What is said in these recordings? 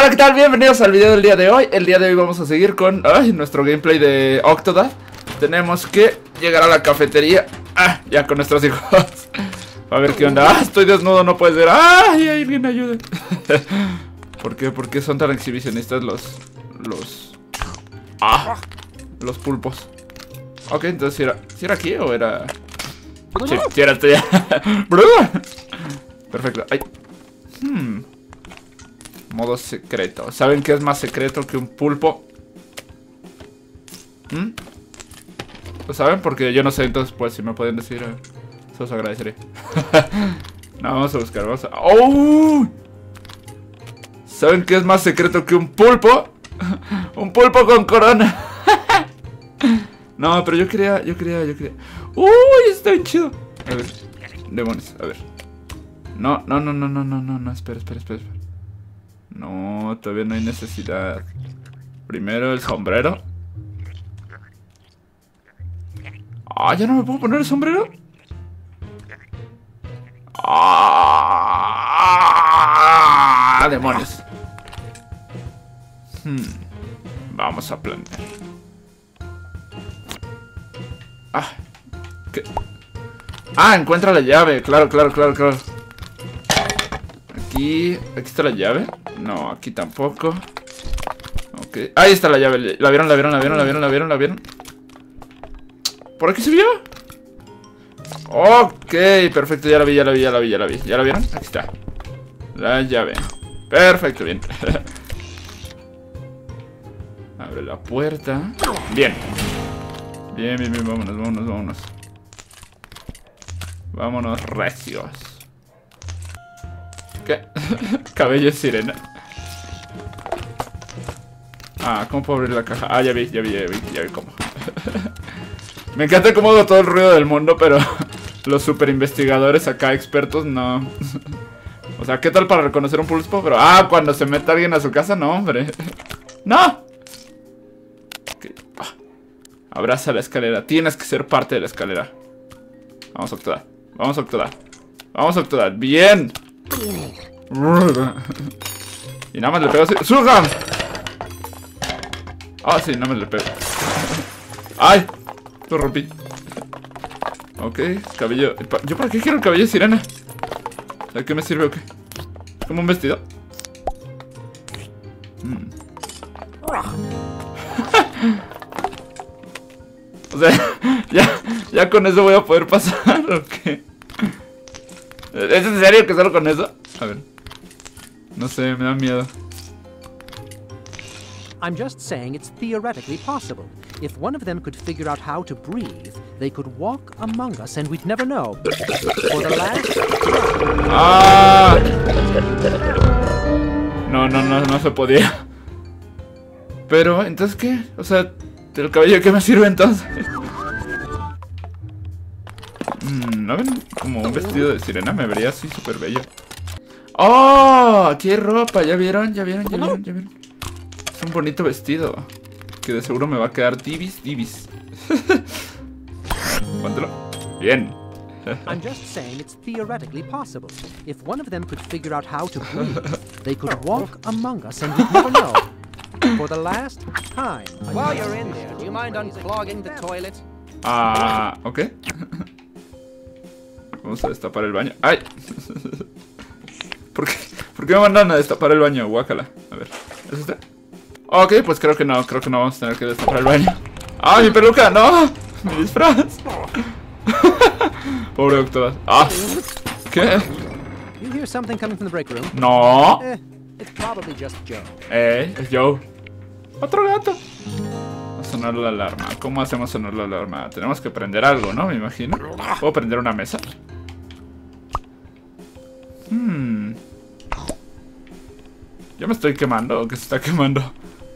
Hola, ¿qué tal? Bienvenidos al video del día de hoy. El día de hoy vamos a seguir con nuestro gameplay de Octodad. Tenemos que llegar a la cafetería ya con nuestros hijos. A ver qué onda. Estoy desnudo, no puedes ver. ¡Ay, alguien ayude! ¿Por qué? ¿Por qué son tan exhibicionistas los pulpos? Ok, entonces ¿si era aquí o era...? Sí, era esto ya. Perfecto. Ay. Modo secreto. ¿Saben qué es más secreto que un pulpo? ¿Lo saben? Porque yo no sé, entonces pues si me pueden decir, se os agradecería. No, vamos a buscar, vamos a... ¡Oh! ¿Saben qué es más secreto que un pulpo? Un pulpo con corona. No, pero yo quería... ¡Uy! Está bien chido. A ver, demonios, a ver. No, espera. No, todavía no hay necesidad. Primero el sombrero. ¿Ya no me puedo poner el sombrero? Demonios. Vamos a plantar. ¿Qué? Encuentra la llave. Claro. ¿Aquí está la llave? No, aquí tampoco. Ok. Ahí está la llave. ¿La vieron? ¿Por aquí subió? Ok, perfecto, ya la vi. ¿Ya la vieron? Aquí está. La llave. Perfecto, bien. Abre la puerta. Bien, vámonos. Vámonos recios. ¿Qué? Cabello de sirena. ¿Cómo puedo abrir la caja? Ya vi cómo. Me encanta cómo hago todo el ruido del mundo, pero los super investigadores acá, expertos, no. O sea, ¿qué tal para reconocer un pulpo? Pero, cuando se mete alguien a su casa, no, hombre. ¡No! Okay. Abraza la escalera. Tienes que ser parte de la escalera. Vamos, Octodad. ¡Bien! Y nada más le pego así. ¡Surham! Sí, nada más le pego. ¡Ay! Lo rompí. Ok, cabello. ¿Yo para qué quiero el cabello de sirena? ¿De qué me sirve o qué? ¿Como un vestido? O sea, ya con eso voy a poder pasar, ¿o qué? ¿Es en serio que solo con eso? A ver. No sé, me da miedo. I'm just saying it's theoretically possible. If one of them could figure out how to breathe, they could walk among us and we'd never know. For the last... No se podía. Pero, ¿entonces qué? O sea, ¿del cabello qué me sirve entonces? ¿No ven? Como un vestido de sirena, me vería así súper bello. Aquí hay ropa, ¿ya vieron? Es un bonito vestido que de seguro me va a quedar divis. Póntelo. Bien. I'm just saying it's theoretically possible. If one of them could figure out how to breathe, they could walk among us and we'd never know. For the last time. While you're in there, do you mind unclogging the toilet? Ok. Vamos a destapar el baño. ¡Ay! ¿Por qué me mandan a destapar el baño? Guácala. A ver, ¿es este? Ok, pues creo que no vamos a tener que destapar el baño. ¡Mi peluca! ¡No! ¡Mi disfraz! Pobre Octodad. ¿Qué? You hear something coming from the break room? No. It's probably just Joe. Es Joe. Otro gato. Va a sonar la alarma. ¿Cómo hacemos sonar la alarma? Tenemos que prender algo, ¿no? Me imagino. ¿Puedo prender una mesa? ¿Yo me estoy quemando o qué se está quemando?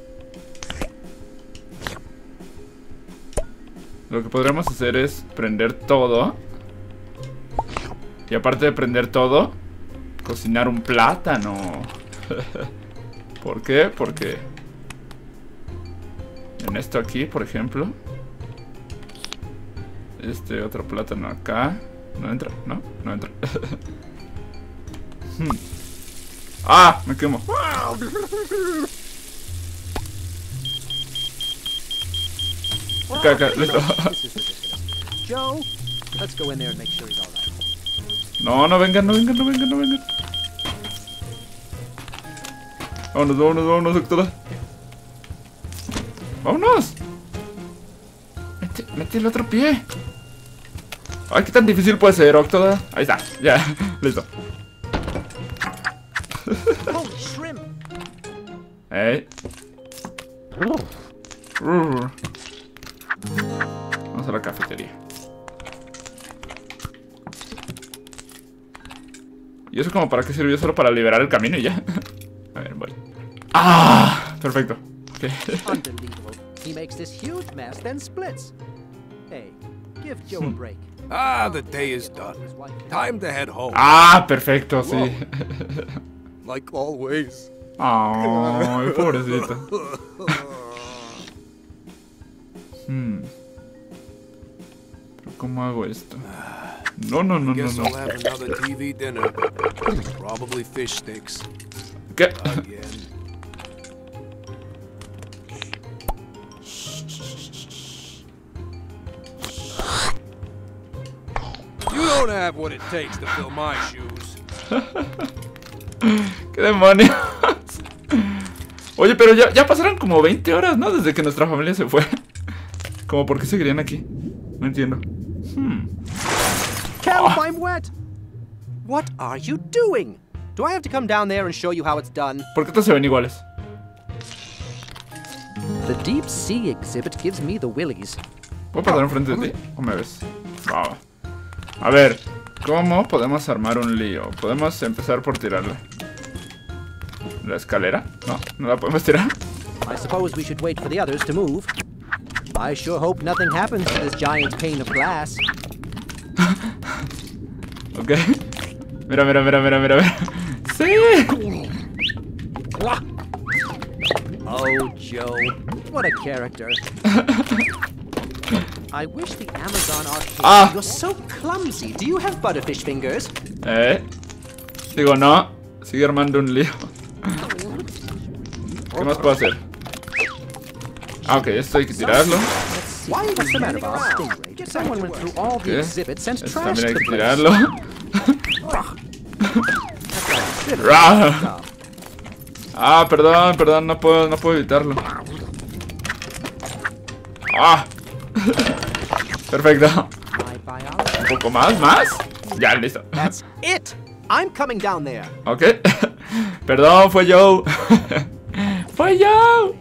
Lo que podremos hacer es prender todo. Y aparte de prender todo, cocinar un plátano. ¿Por qué? Porque en esto aquí, por ejemplo, este otro plátano acá. ¿No entra? No entra. Ah, me quemo. Acá, listo. This is ridiculous. Joe, let's go in there and make sure he's all right. No, no vengan, no vengan, no vengan, no vengan. Vámonos, vámonos, vámonos, doctora. ¡Vámonos! Mete el otro pie. Ay, qué tan difícil puede ser, Octoda. Ahí está, ya, listo. Holy shrimp! Ey. Vamos a la cafetería. ¿Y eso como para qué sirvió? Solo para liberar el camino y ya. A ver, voy. ¡Ah! Perfecto. Okay. Unbelievable. He makes this huge mess, then splits. Hey, give Joe a break. Ah, the day is done. Time to head home. Ah, perfecto, sí. Like always. Ay, pobrecito. ¿Pero cómo hago esto? No, no, no, no, Guess no. I'll have another TV dinner. Probably fish sticks. ¿Qué? Again. You don't have what it takes to fill my shoes. ¿Qué demonios? Oye, pero ya pasaron como 20 horas, ¿no? Desde que nuestra familia se fue. Como, ¿por qué seguirían aquí? No entiendo. Caleb, I'm wet! What are you doing? Do I have to come down there and show you how it's done? ¿Por qué todos se ven iguales? The deep sea exhibit gives me the willies. ¿Puedo pasar enfrente de ti? ¿O me ves? Va. A ver, ¿cómo podemos armar un lío? Podemos empezar por tirarla. ¿La escalera? No, no la podemos tirar. I suppose we should wait for the others to move. I sure hope nothing happens to this giant pane of glass. Ok. Mira, mira, mira, mira, mira, mira. ¡Sí! Oh, Joe. What a character. I wish the Amazon arcade. Ah. You're so clumsy. Do you have butterfish fingers? Digo, no. Sigue armando un lío. ¿Qué más puedo hacer? Ah, ok, esto hay que tirarlo. What's the matter, boss? Stingray. Someone went through all the ¿Qué? exhibits and Esto trashed también hay the que place. tirarlo. That's Rah. Ah, perdón, perdón, no puedo evitarlo. Ah. Perfecto. My biology. Un poco más, más. Ya, listo. That's it. I'm coming down there. Ok. Perdón, fue Joe. Fue Joe.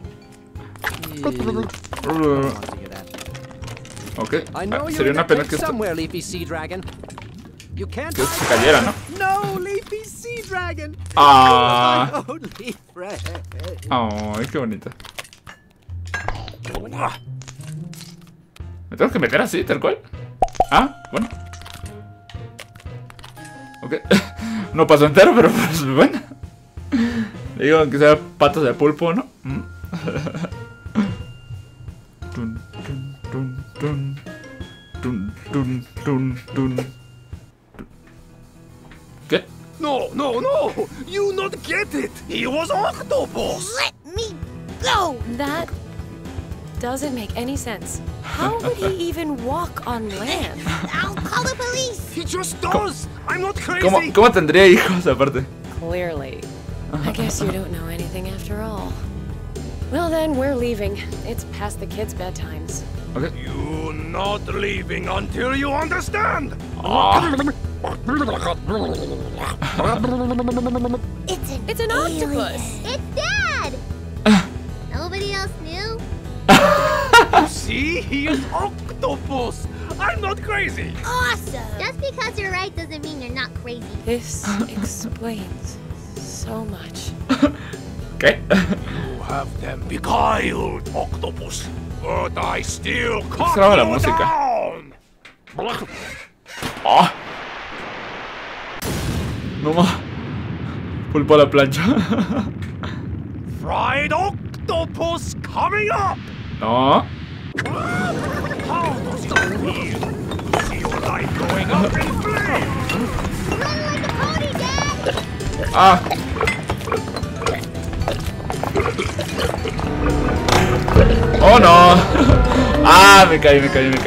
Ok. I know you're Sería in una that pena cave que esto, somewhere, Leafy Sea Dragon. You can't que esto se hide. cayera, ¿no? No, Leafy Sea Dragon. Ah. My only friend. Ay, qué bonito. ¿Me tengo que meter así, tal cual? Ah, bueno. Ok. No pasó entero, pero pues bueno. Le digo que sea patas de pulpo, ¿no? Tun, tun, tun, tun. Tun, tun, tun, tun. ¿Qué? No, no, no! You not get it! He was octopus! Let me go! That doesn't make any sense. How would he even walk on land? I'll call the police. He just does! I'm not crazy! ¿Cómo tendría hijos aparte? Clearly. I guess you don't know anything after all. Well then, we're leaving. It's past the kids' bedtimes. Ok. You not leaving until you understand! It's an octopus! It's Dad. Nobody else knew. See? He is octopus! I'm not crazy! Awesome. Just because you're right doesn't mean you're not crazy. This explains so much. ¿Qué? You have them beguiled, octopus, but I still cut Traba la you música. down! ¡Oh! No más. Pulpo a la plancha. Fried octopus coming up! No. How does it feel? See your life going up in flames! Run like a pony, Dad. Ah. ¡Oh, no! ¡Ah! Me caí.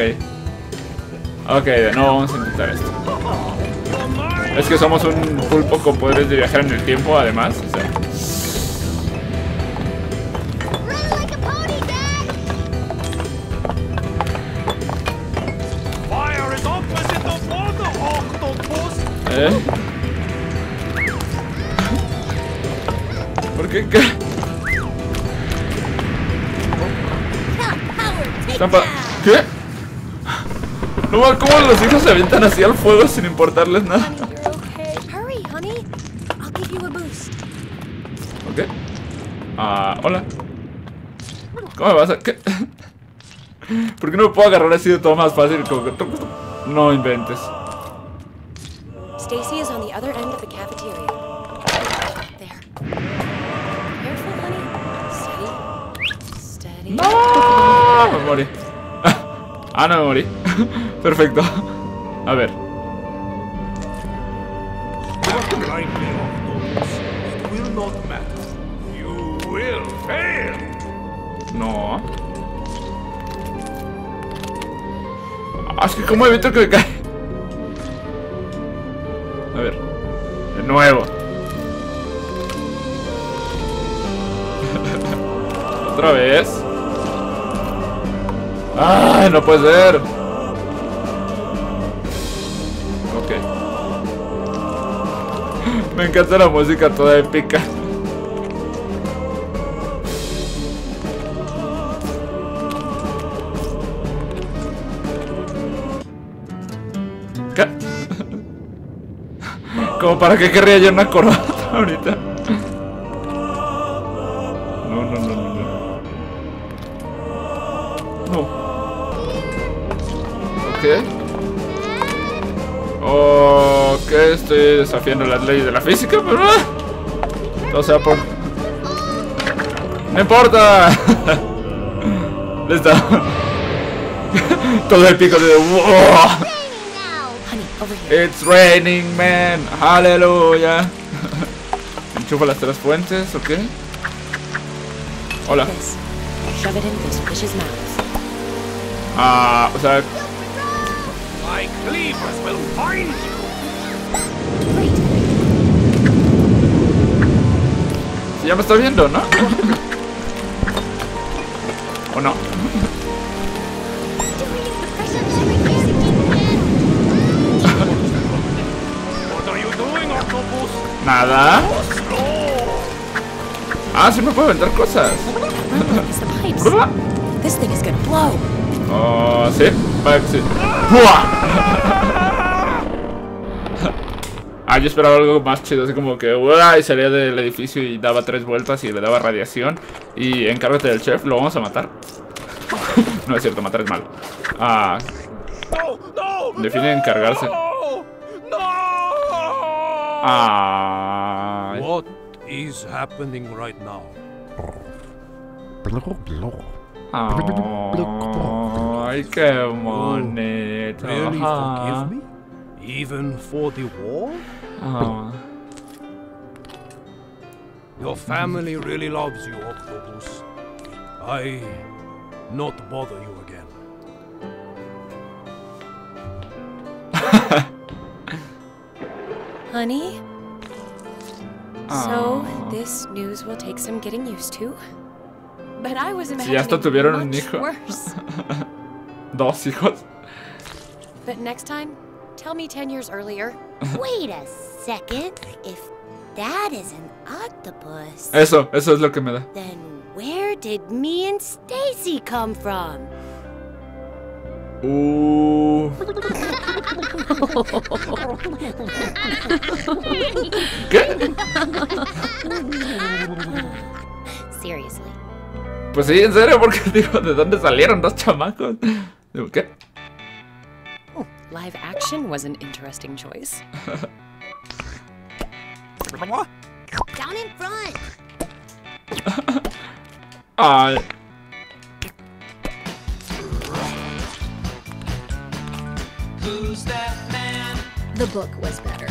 Ok, de nuevo vamos a intentar esto. Es que somos un pulpo con poderes de viajar en el tiempo, además. O sea. Run like a pony, Dad! Fire is opposite of water, octopus! ¿Por qué? ¿Qué? ¿Qué? No, ¿cómo los hijos se avientan así al fuego sin importarles nada? Honey, you're okay. Hurry, honey. I'll give you a boost. ¿Ok? Hola. ¿Cómo me vas a...? ¿Qué? ¿Por qué no me puedo agarrar así de todo más fácil? Como que... No inventes. Stacy is on the other end of the cafeteria. There. Careful, honey. Steady. ¡No! Me morí. No me morí. Perfecto. A ver. Blindly, octopus. It will not matter. You will fail! No. Es que como evito que me cae. A ver. De nuevo. Otra vez. ¡Ay, no puede ser! Ok. Me encanta la música toda épica. ¿Qué? Como para qué querría yo una corbata ahorita. No. Ok, estoy desafiando las leyes de la física, pero... O sea, por... ¡No importa! Listo. Todo el pico de... Honey, over here. It's raining, man. Aleluya. Enchufa las 3 fuentes, ok. Hola. This. Shove it in this fish's mouth. O sea... My cleavers will find you! Si ya me está viendo, ¿no? ¿O no? What are you doing, octopus? Nada. Sí me puedo aventar cosas. It's the pipes. This thing is gonna blow. Sí. Va, sí. Yo esperaba algo más chido, así como que y salía del edificio y daba 3 vueltas y le daba radiación. Y encárgate del chef, lo vamos a matar. No es cierto, matar es malo. Define encargarse. What is happening right now? Ay, qué bonito. Really forgive me? Even for the war? Your family really loves you, octopus. I not bother you again. Honey? So, this news will take some getting used to. But I was imagining ya hasta tuvieron un hijo. worse. 2 hijos. But next time, tell me 10 years earlier. Wait a second. If that is an octopus, Eso es lo que me da. then where did me and Stacy come from? ¿Qué? Seriously. Pues sí, en serio, porque digo, ¿de dónde salieron 2 chamacos? Digo, ¿qué? Live action was an interesting choice. Down in front. Ay. The book was better.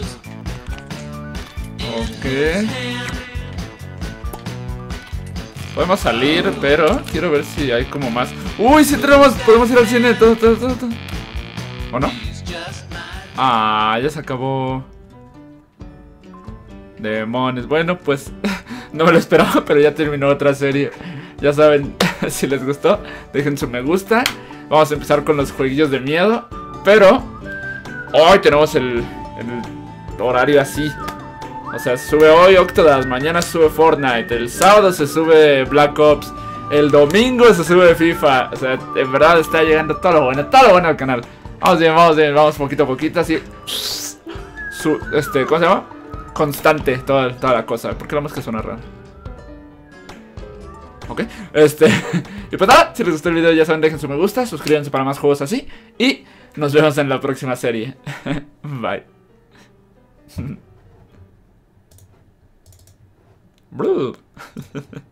Ok. Podemos salir, pero quiero ver si hay como más. Uy, si podemos ir al cine, todo. ¿O no? Ah, ya se acabó. Demonios. Bueno, pues no me lo esperaba, pero ya terminó otra serie. Ya saben, si les gustó, dejen su me gusta. Vamos a empezar con los jueguillos de miedo. Pero hoy tenemos el horario así. O sea, sube hoy Octodad, mañana sube Fortnite, el sábado se sube Black Ops, el domingo se sube FIFA. O sea, en verdad está llegando todo lo bueno al canal. Vamos bien, vamos poquito a poquito, así. ¿Cómo se llama? Constante, toda la cosa. ¿Por qué la música suena rara? Ok, y pues nada, si les gustó el video ya saben, dejen su me gusta, suscríbanse para más juegos así. Y nos vemos en la próxima serie. Bye. Bro.